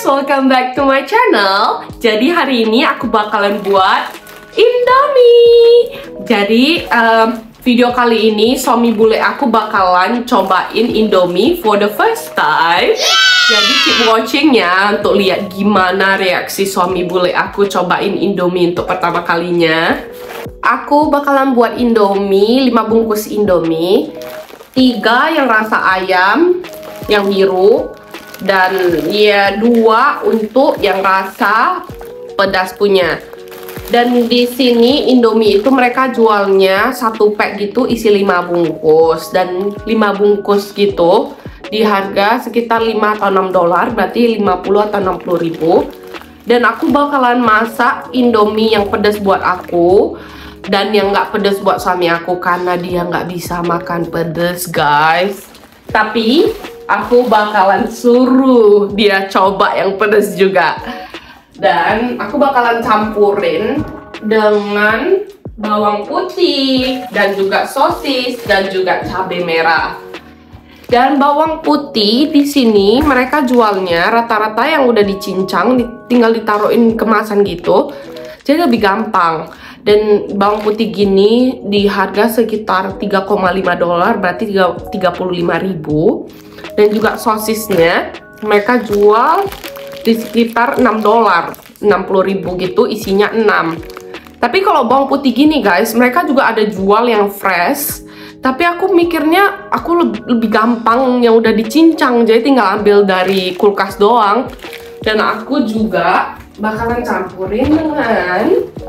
welcome back to my channel. Jadi hari ini aku bakalan buat Indomie. Jadi video kali ini suami bule aku bakalan cobain Indomie for the first time. Jadi keep watching ya untuk lihat gimana reaksi suami bule aku cobain Indomie untuk pertama kalinya. Aku bakalan buat Indomie, 5 bungkus Indomie, 3 yang rasa ayam yang biru, dan ya 2 untuk yang rasa pedas punya. Dan di sini Indomie itu mereka jualnya 1 pack gitu isi 5 bungkus, dan 5 bungkus gitu di harga sekitar 5 atau 6 dolar, berarti 50 atau 60 ribu. Dan aku bakalan masak Indomie yang pedas buat aku dan yang nggak pedas buat suami aku karena dia nggak bisa makan pedas, guys. Tapi aku bakalan suruh dia coba yang pedas juga. Dan aku bakalan campurin dengan bawang putih dan juga sosis dan juga cabai merah. Dan bawang putih di sini mereka jualnya rata-rata yang udah dicincang, tinggal ditaruhin kemasan gitu. Jadi lebih gampang. Dan bawang putih gini di harga sekitar 3,5 dolar, berarti 35 ribu. Dan juga sosisnya mereka jual di sekitar 6 dolar, 60 ribu gitu, isinya 6. Tapi kalau bawang putih gini guys, mereka juga ada jual yang fresh. Tapi aku mikirnya aku lebih gampang yang udah dicincang, jadi tinggal ambil dari kulkas doang. Dan aku juga bakalan campurin dengan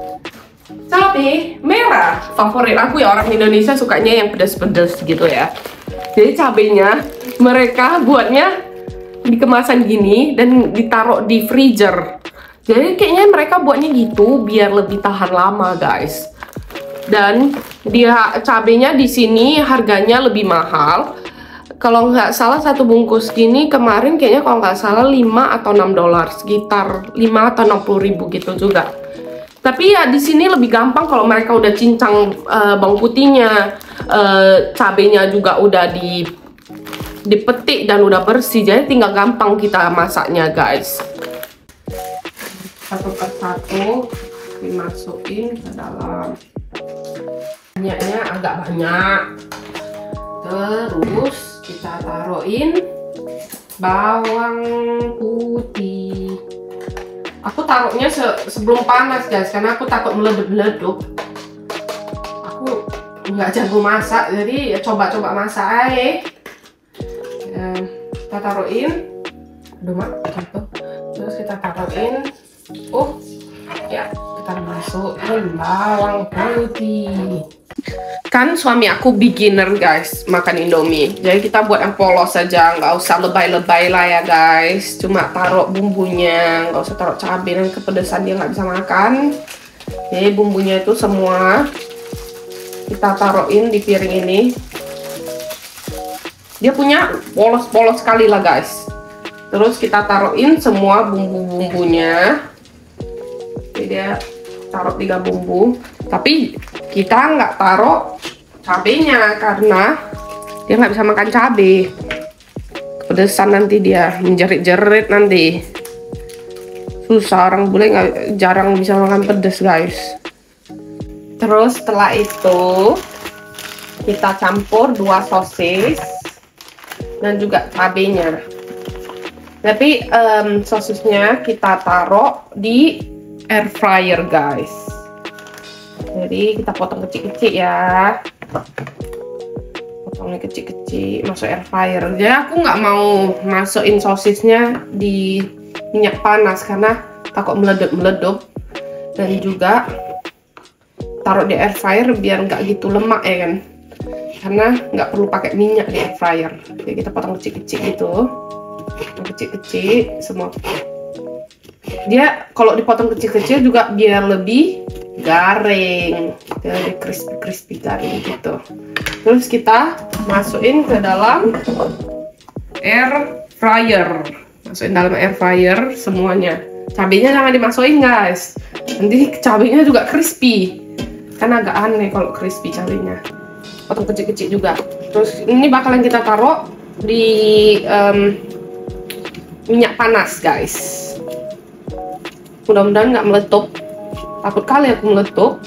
cabai merah. Favorit aku ya, orang Indonesia sukanya yang pedas-pedas gitu ya. Jadi cabenya mereka buatnya di kemasan gini dan ditaruh di freezer. Jadi kayaknya mereka buatnya gitu biar lebih tahan lama, guys. Dan dia cabenya di sini harganya lebih mahal. Kalau nggak salah 1 bungkus gini kemarin kayaknya kalau nggak salah 5 atau 6 dolar, sekitar 5 atau 60 ribu gitu juga. Tapi ya di sini lebih gampang kalau mereka udah cincang bawang putihnya, cabenya juga udah dipetik dan udah bersih, jadi tinggal gampang kita masaknya, guys. Satu persatu dimasukin ke dalam. Minyaknya agak banyak. Terus kita taruhin bawang putih. Aku taruhnya sebelum panas, guys, karena aku takut meledup-meledup. Aku nggak jago masak, jadi ya coba-coba masak aja. Kita taruhin, aduh mak, gitu. Terus kita taruhin, ya kita masukin bawang putih. Kan suami aku beginner, guys, makan Indomie, jadi kita buat yang polos saja, nggak usah lebay-lebay lah ya, guys. Cuma taruh bumbunya, nggak usah taruh cabai dan kepedesan dia nggak bisa makan. Jadi bumbunya itu semua kita taruhin di piring ini. Dia punya polos-polos sekali lah, guys. Terus kita taruhin semua bumbu-bumbunya. Jadi dia taruh 3 bumbu, tapi kita nggak taruh cabenya karena dia nggak bisa makan cabai. Kepedesan nanti dia menjerit-jerit nanti. Susah, orang bule jarang bisa makan pedas, guys. Terus setelah itu kita campur 2 sosis dan juga cabenya. Tapi sosisnya kita taruh di air fryer, guys. Jadi kita potong kecil-kecil ya, potongnya kecil-kecil, masuk air fryer. Jadi aku nggak mau masukin sosisnya di minyak panas karena takut meledup-meledup. Dan juga taruh di air fryer biar nggak gitu lemak ya kan, karena nggak perlu pakai minyak di air fryer. Jadi kita potong kecil-kecil gitu, kecil-kecil semua. Dia kalau dipotong kecil-kecil juga biar lebih garing, jadi crispy garing gitu. Terus kita masukin ke dalam air fryer, masukin dalam air fryer semuanya. Cabenya jangan dimasukin, guys, nanti cabenya juga crispy, kan agak aneh kalau crispy cabenya. Potong kecil-kecil juga. Terus ini bakalan kita taruh di minyak panas, guys. Mudah-mudahan nggak meletup. Takut kali aku meletup.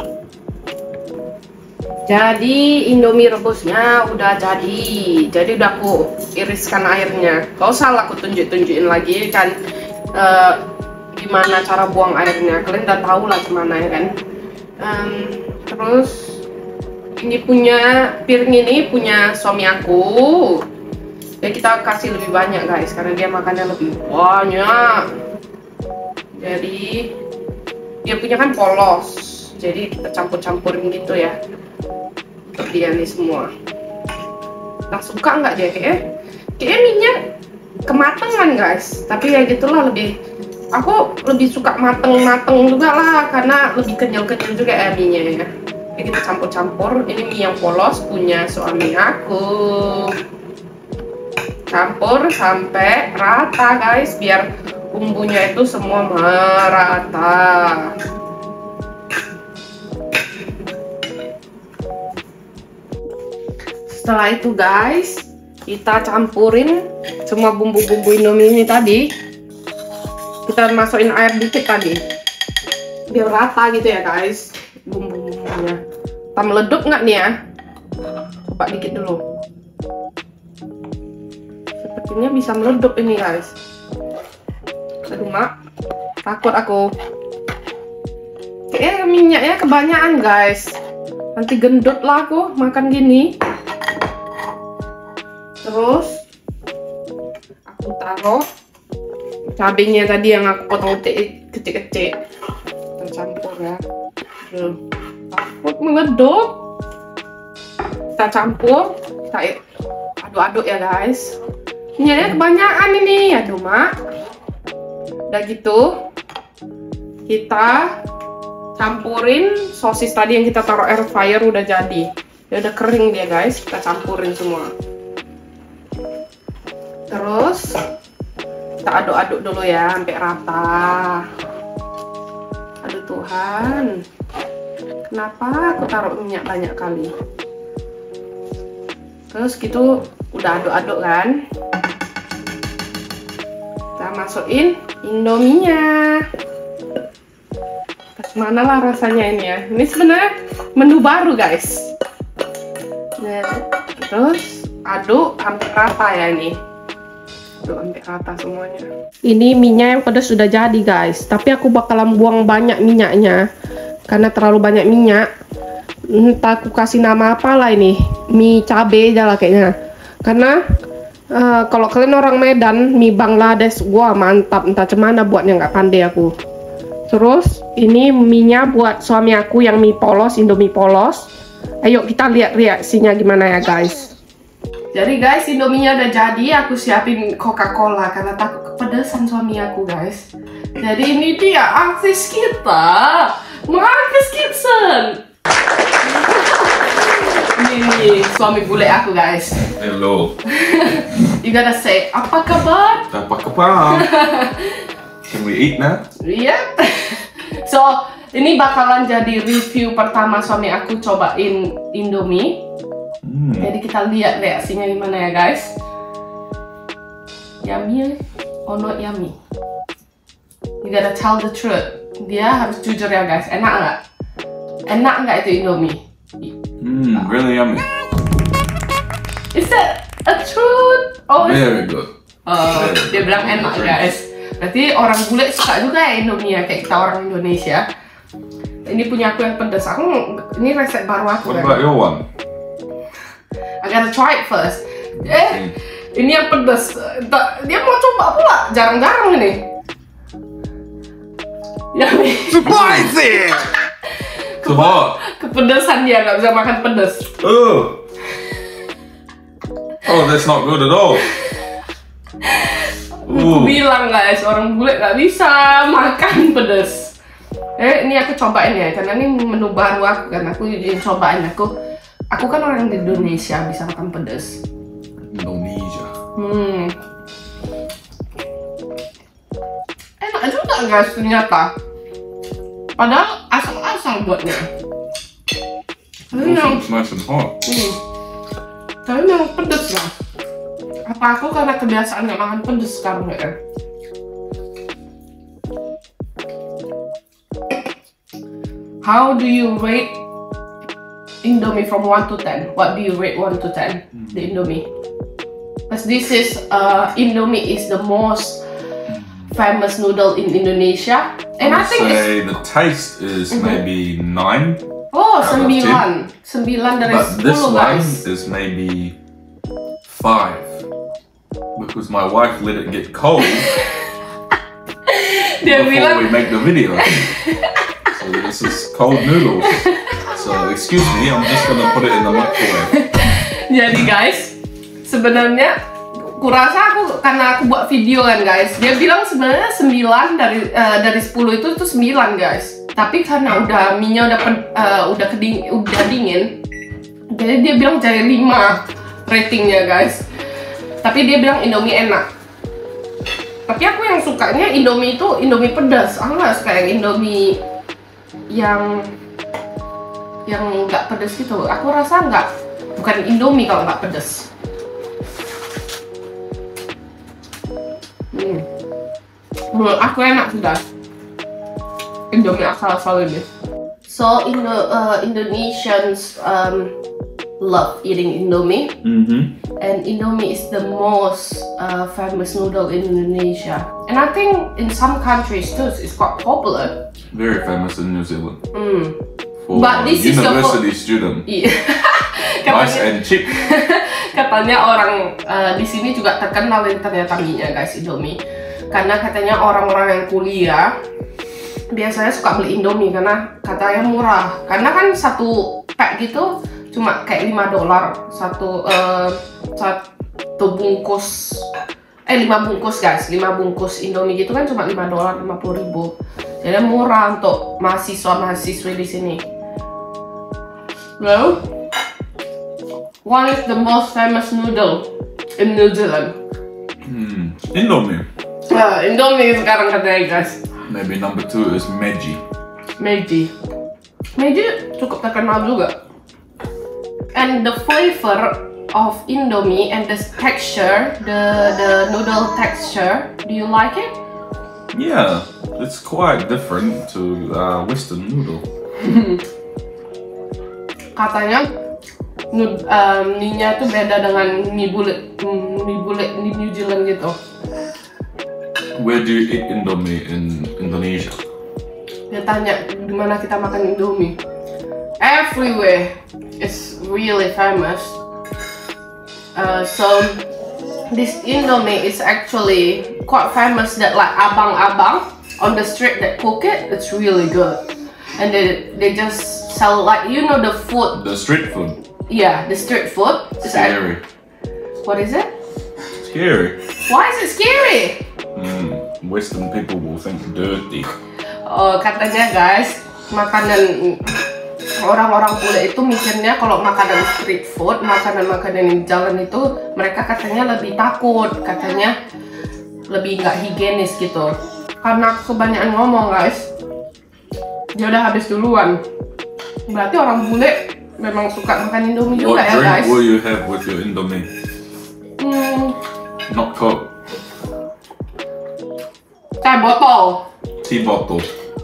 Jadi Indomie rebusnya udah jadi. Jadi udah aku iriskan airnya. Gak usah lah aku tunjukin lagi kan gimana cara buang airnya. Kalian udah tahu lah gimana ya kan. Terus ini piring ini punya suami aku. Ya kita kasih lebih banyak guys karena dia makannya lebih banyak. Jadi dia punya kan polos. Jadi kita campur-campurin gitu ya. Untuk dia nih semua. Nah suka nggak dia kayaknya minyak kematangan guys. Tapi ya gitulah aku lebih suka mateng juga lah karena lebih kenyal juga ya minyak ya. Jadi kita campur-campur. Ini mie yang polos punya suami aku. Campur sampai rata guys biar bumbunya itu semua merata. Setelah itu guys, kita campurin semua bumbu-bumbu Indomie ini tadi. Kita masukin air dikit tadi, biar rata gitu ya guys, bumbu-bumbunya. Kita meledup nggak nih ya? Coba dikit dulu. Sepertinya bisa meledup ini guys. Aduh mak, takut aku. Kayaknya minyaknya kebanyakan guys. Nanti gendut lah aku makan gini. Terus aku taruh cabenya tadi yang aku potong kecil-kecil, tercampur ya. Takut meledup. Kita campur, kita aduk-aduk ya guys. Minyaknya kebanyakan ini, aduh mak. Udah gitu kita campurin sosis tadi yang kita taruh air fryer udah jadi. Ya udah kering dia guys, kita campurin semua. Terus kita aduk-aduk dulu ya sampai rata. Aduh Tuhan, kenapa aku taruh minyak banyak kali? Terus gitu udah aduk-aduk kan, kita masukin Indominya. Mana lah rasanya ini ya. Ini sebenarnya menu baru guys. Nah, terus aduk sampai rata ya ini. Sampai rata semuanya. Ini minyak yang pedas sudah jadi guys, tapi aku bakalan buang banyak minyaknya karena terlalu banyak minyak. Entah aku kasih nama apa lah ini, mie cabe aja lah kayaknya. Karena kalau kalian orang Medan, mie Bangladesh, wah mantap, entah cemana buatnya nggak pandai aku. Terus ini minyak buat suami aku yang mie polos, Indomie polos. Ayo kita lihat reaksinya gimana ya guys. Jadi guys, Indominya udah jadi, aku siapin Coca-Cola karena takut kepedesan suami aku guys. Jadi ini dia artis kita, Marcus Gibson. Ini suami bule aku guys. Hello. You gotta say, apa kabar? Apa kabar? Can we eat now? Yep. So, ini bakalan jadi review pertama suami aku cobain Indomie. Jadi kita lihat reaksinya gimana ya guys. Yummy or not yummy? You gotta tell the truth. Dia harus jujur ya guys. Enak nggak? Enak nggak itu Indomie? Really yummy. Is that a truth? Oh, Very good. Dia bilang enak guys. Berarti orang bule suka juga ya Indomie ya, kayak kita orang Indonesia. Ini punya aku yang pedas. Ini resep baru aku. What about your one? I gotta try it first. Ini yang pedas. Dia mau coba pula. Jarang-jarang ini. Yummy. Spicy! So hot. Kepedesan dia, nggak bisa makan pedas. Oh, that's not good at all. Aku bilang guys, orang bule nggak bisa makan pedas. Ini aku cobain ya, karena ini menu baru aku kan. Aku jadi cobain Aku kan orang di Indonesia bisa makan pedas. Indonesia. Enak juga guys ternyata. Padahal asal-asal buatnya. Tapi It's nice and hot. Tapi memang pedas lah. Apa aku karena kebiasaan nggak makan pedas sekarang ya? How do you rate Indomie from 1 to 10? What do you rate 1 to 10? The Indomie. Because this is Indomie is the most famous noodle in Indonesia, and I think say the taste is maybe 9. Oh, 9. 9 dari 10, but this guys. one is maybe 5 because my wife let it get cold Dia before bilang, we make the video. So this is cold noodles. So excuse me, I'm just gonna put it in the microwave. Jadi guys, sebenarnya kurasa karena aku buat video kan guys, dia bilang sebenarnya 9 dari 10 itu 9 guys. Tapi karena minyak udah dingin, jadi dia bilang jadi 5 ratingnya guys. Tapi dia bilang Indomie enak. Tapi aku yang sukanya Indomie itu Indomie pedas. Aku nggak suka yang Indomie yang nggak pedas gitu. Aku rasa bukan Indomie kalau nggak pedas. Menurut aku enak sudah. Indomie asal-asal ini. So Indonesians love eating Indomie, and Indomie is the most famous noodle in Indonesia. And I think in some countries too, it's quite popular. Very famous in New Zealand. For But this university student. Nice and cheap. Katanya orang di sini juga terkenal ternyata mie-nya guys, Indomie. Karena katanya orang-orang yang kuliah biasanya suka beli Indomie karena katanya murah. Karena kan satu pack gitu cuma kayak $5 satu bungkus 5 bungkus guys, 5 bungkus Indomie gitu kan cuma $5, 50.000. Jadi murah untuk mahasiswa di sini. Well, what is the most famous noodle in New Zealand? Indomie. Indomie sekarang katanya guys. Maybe number 2 is Maggi. Maggi cukup terkenal juga. And the flavor of Indomie and the texture, the noodle texture, do you like it? Yeah, it's quite different to Western noodle. Katanya mie-nya tuh beda dengan mie bulet di New Zealand gitu. Where do you eat Indomie in Indonesia? Dia tanya di mana kita makan Indomie. Everywhere, it's really famous. So this Indomie is actually quite famous. That like abang-abang on the street that cook it, it's really good. And they just sell like the food. The street food. Yeah, the street food. Scary. What is it? Scary. Why is it scary? Western people will think dirty. Oh, katanya guys, makanan orang-orang bule itu mikirnya kalau makanan street food, makanan-makanan di jalan itu mereka katanya lebih takut, katanya lebih nggak higienis gitu. Karena kebanyakan ngomong guys, dia udah habis duluan. Berarti orang bule memang suka makan Indomie juga ya guys. What drink will you have with your Indomie? Not Coke. Teh botol. Tea bottle.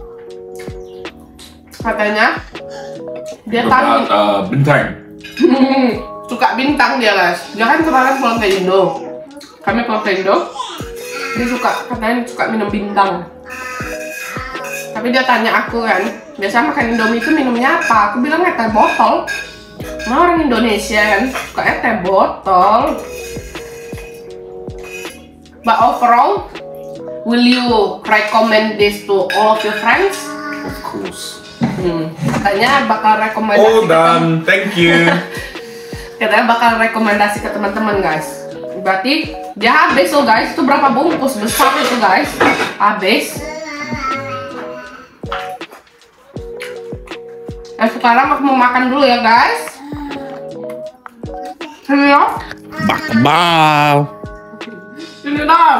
Katanya dia About, bintang. suka bintang dia guys. Dia kan kemarin pulang ke Indo. Kami pulang ke Indo. Dia katanya suka minum bintang. Tapi dia tanya aku kan, biasa makan Indomie itu minumnya apa? Aku bilang teh botol. Nah orang Indonesia kan suka teh botol. But overall, will you recommend this to all of your friends? Of course. Katanya bakal rekomendasi. All done, thank you. Katanya bakal rekomendasi ke teman-teman guys. Berarti dia habis loh guys. Itu berapa bungkus besar itu guys? Habis. Sekarang aku mau makan dulu ya guys. Sini ya. Bakbal. Sini dong.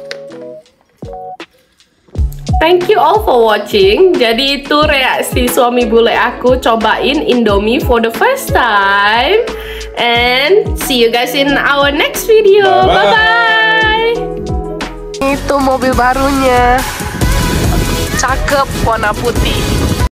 Thank you all for watching. Jadi itu reaksi suami bule aku cobain Indomie for the first time. And see you guys in our next video. Bye-bye. Itu mobil barunya. Cakep, warna putih.